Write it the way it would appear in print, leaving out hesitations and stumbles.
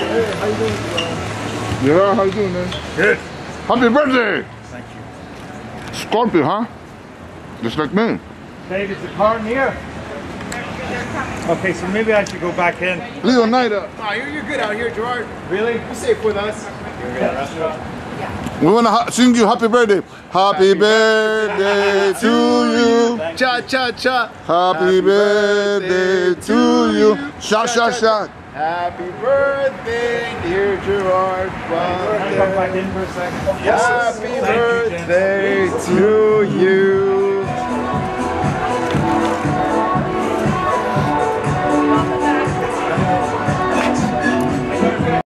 Hey, how you doing, Gerard? Gerard, how you doing, man? Good. Happy birthday! Thank you. Scorpio, huh? Just like me. Dave, is the car near? Okay, so maybe I should go back in. Leonida. Oh, you're good out here, Gerard. Really? You're safe with us. We want to sing you happy birthday. Happy birthday to you. Cha cha cha. Happy birthday to you. Shot, shot, shot. Happy birthday, dear Gerard Can I come Buttler. back in for a second? Happy birthday to you.